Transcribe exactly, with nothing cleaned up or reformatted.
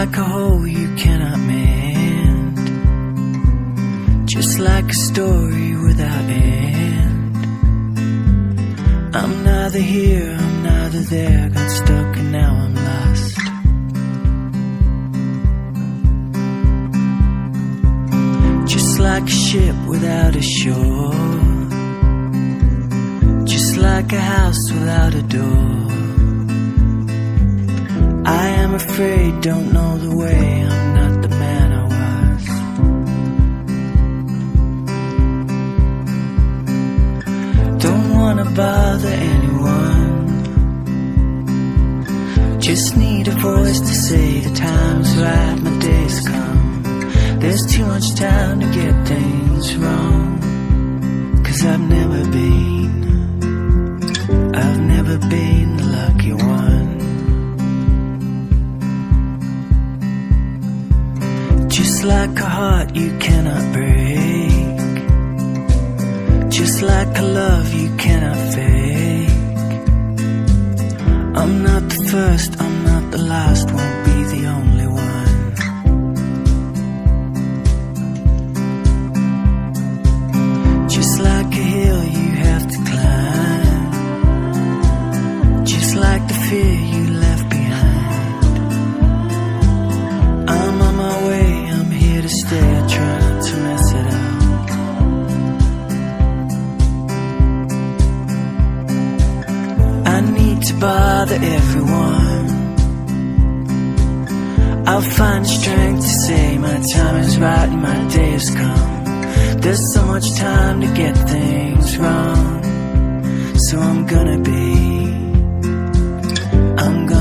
like a hole you cannot mend, just like a story without end. I'm neither here, I'm neither there, got stuck and now I'm lost. Just like a ship without a shore, just like a house without a door. I am afraid, don't know the way, I'm not the man I was. Don't wanna bother anyone, just need a voice to say the time's right, my day's come. There's too much time to get things wrong, 'cause I've never been, I've never been the lucky one. Just like a heart you cannot break, just like a love you cannot fake. I'm not the first, I'm not the last, won't be the only one. Just like a hill you have to climb, just like the fear you left behind. I'm on my way, I'm here to stay, I try not to mess it up. I need to bother everyone, I'll find the strength to say my time is right and my day has come. There's so much time to get things wrong, so I'm gonna be, I'm gonna